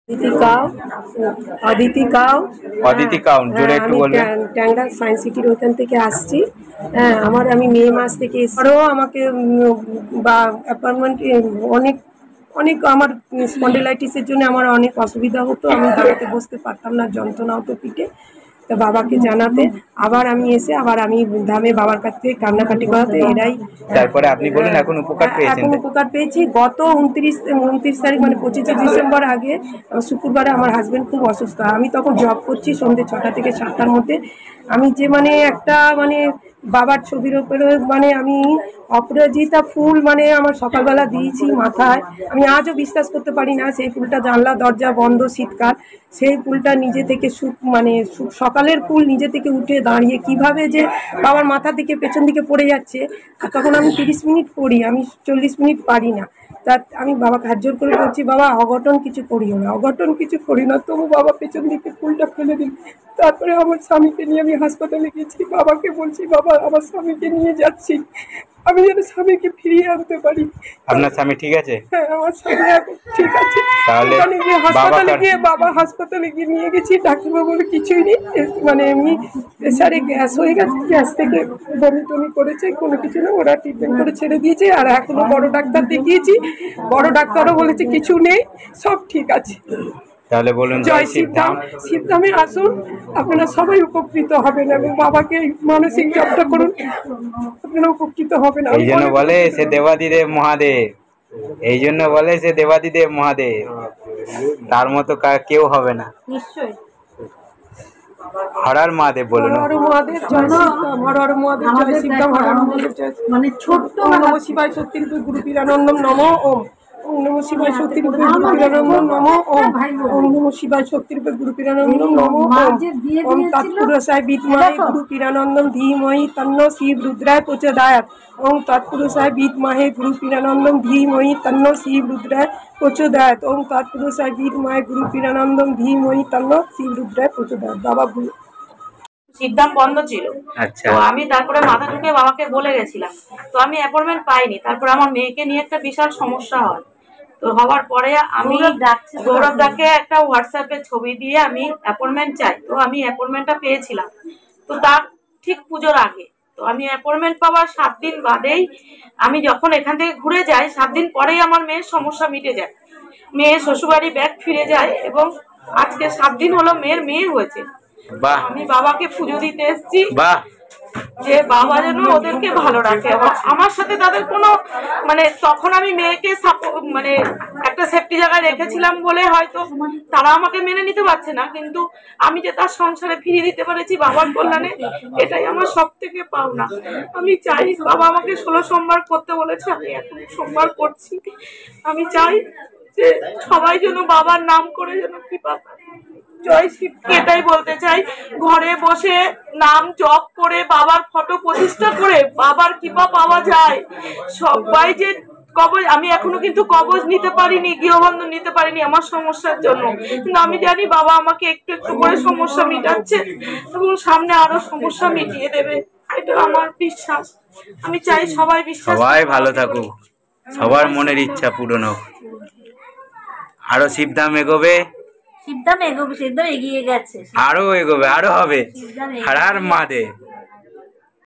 অদিতি কাউ, অদিতি কাউ, অদিতি কাউ, জোরে একটু বলবেন। ট্যাংরা সায়েন্স সিটির ওখান থেকে আসছি। হ্যাঁ, আমি মে মাস থেকে এসেও আমাকে বা অ্যাপয়েন্টমেন্ট অনেক অনেক আমার স্পন্ডিলাইটিসের জন্য আমার অনেক অসুবিধা হতো। আমি দাঁড়াতে বসতে পারতাম না, যন্ত্রণা হতো পিঠে। তো বাবাকে জানাতে আবার আমি এসে আমি ধামে বাবার কাছ থেকে কান্নাকাটি করাতে এরাই। তারপরে আপনি বলুন এখন উপকার পেয়েছেন। এখন উপকার পেয়েছি। গত 29 তারিখ মানে 25 ডিসেম্বর আগে শুক্রবারে আমার হাজবেন্ড খুব অসুস্থ। আমি তখন জব করছি সন্ধ্যে 6টা থেকে 7টার মধ্যে। আমি যে মানে একটা মানে বাবার ছবির ওপরে মানে আমি অপরাজিতা ফুল মানে আমার সকালবেলা দিয়েছি মাথায়। আমি আজও বিশ্বাস করতে পারি না সেই ফুলটা, জানলা দরজা বন্ধ শীতকাল, সেই ফুলটা নিজে থেকে মানে সকালের ফুল নিজে থেকে উঠে দাঁড়িয়ে কিভাবে যে বাবার মাথা থেকে পেছন দিকে পড়ে যাচ্ছে। আর তখন আমি 30 মিনিট পড়ি, আমি 40 মিনিট পারি না। তা আমি বাবাকে হাত জোর করে বলছি, বাবা অঘটন কিছু করিও না, অঘটন কিছু করি না। তবু বাবা পেছন দিকে ফুলটা ফেলে দিল। তারপরে আমার স্বামীকে নিয়ে আমি হাসপাতালে গেছি। বাবাকে বলছি, বাবা আমার স্বামীকে নিয়ে যাচ্ছি, আমি যেন স্বামীকে ফিরিয়ে আনতে পারি। আপনার স্বামী ঠিক আছে? হ্যাঁ, আমার স্বামী এখন ঠিক আছে। তাহলে হাসপাতালে গিয়ে নিয়ে গেছি, ডাক্তারবাবু বলে কিছুই নেই, মানে এমনি প্রেসারে গ্যাস হয়ে গেছে, গ্যাস থেকে বমি টমি করেছে, কোনো কিছু না, ওরা ট্রিটমেন্ট করে ছেড়ে দিয়েছে। আর এখনো বড় ডাক্তার দেখিয়েছি, বড় ডাক্তারও বলেছে কিছু নেই, সব ঠিক আছে। তাহলে বলুন জয় শিবধাম। শিবধামে আসুন, আপনারা সবাই উপকৃত হবেন এবং বাবাকে মানসিক জপটা করুন, আপনারা উপকৃত হবেন। এই জন্য বলে সে দেবাদিদেব মহাদেব, এই জন্য বলে সে দেবাদিদেব মহাদেব, তার মতো কেউ হবে না। নিশ্চয়ই। হর হর মহাদেব বলুন। হর হর মহাদেব, জয় শিবধাম। হর হর মহাদেব, জয় শিবধাম। হর হর মহাদেব, জয় মানে ছোট্ট নম শিবায় শক্তিরূপে গুরু পীরানন্দম নমঃ ওম। ওম নমঃ শিবায় শক্তিরূপে গুরু পীরানন্দম নমঃ ওম। ওম নমঃ শিবায় শক্তিরূপে গুরু পীরানন্দম নমঃ ওম। ওম তৎপুরুষায় বিদ্মহে গুরু পীরানন্দম ধীমহি তন্নো শিব রুদ্রায় প্রচোদয়াৎ। ওম তৎপুরুষায় বিদ্মহে গুরু পীরানন্দম ধীমহি তন্নো শিব রুদ্রায় প্রচোদয়াৎ। ওম তৎপুরুষায় বিদ্মহে গুরু পীরানন্দম ধীমহি তন্নো শিব রুদ্রায় প্রচোদয়াৎ। বাবা ভুল শিবধাম বন্ধ ছিল। তো আমি তারপরে মাথা ঢুকে বাবাকে বলে গেছিলাম। তো আমি অ্যাপয়েন্টমেন্ট পাইনি। তারপর আমার মেয়েকে নিয়ে একটা বিশাল সমস্যা হয়। তো হওয়ার পরে আমি গৌরব দাকে একটা হোয়াটসঅ্যাপে ছবি দিয়ে আমি অ্যাপয়েন্টমেন্ট চাই। তো আমি অ্যাপয়েন্টমেন্টটা পেয়েছিলাম। তো তার ঠিক পুজোর আগে। তো আমি অ্যাপয়েন্টমেন্ট পাওয়ার 7 দিন বাদেই আমি যখন এখান থেকে ঘুরে যাই, 7 দিন পরেই আমার মেয়ের সমস্যা মিটে যায়। মেয়ে শ্বশুরবাড়ি ব্যাক ফিরে যায় এবং আজকে 7 দিন হলো মেয়ের মেয়ে হয়েছে। আমি বাবাকে পুজো দিতে এসেছি যে বাবা যেন ওদেরকে ভালো রাখে। আমার সাথে তাদের কোনো মানে তখন আমি মেয়েকে মানে একটা সেফটি জায়গায় রেখেছিলাম বলে হয়তো তারা আমাকে মেনে নিতে পারছে না, কিন্তু আমি যে তার সংসারে ফিরিয়ে দিতে পেরেছি বাবার কল্যাণে, এটাই আমার সব থেকে পাওনা। আমি চাই, বাবা আমাকে 16 সোমবার করতে বলেছে, আমি এখন সোমবার করছি। আমি চাই যে সবাই যেন বাবার নাম করে যেন কৃপা পায়। জয় শিব। এটাই বলতে চাই, ঘরে বসে নাম জপ করে বাবার ফটো প্রতিষ্ঠা করে বাবার কৃপা পাওয়া যায়। সবাই যে কবজ, আমি এখনো কিন্তু কবজ নিতে পারিনি, গৃহবন্ধন নিতে পারিনি আমার সমস্যার জন্য, কিন্তু আমি জানি বাবা আমাকে একটু একটু করে সমস্যা মিটাচ্ছে এবং সামনে আরো সমস্যা মিটিয়ে দেবে, এটা আমার বিশ্বাস। আমি চাই সবাই বিশ্বাস, সবাই ভালো থাকুক, সবার মনের ইচ্ছা পূরণ হোক। আরো শিবধাম এগোবে, শিবধাম এগোবে, শিবধাম এগিয়ে গেছে, আরো এগোবে, আরো হবে। হর হর মহাদেব।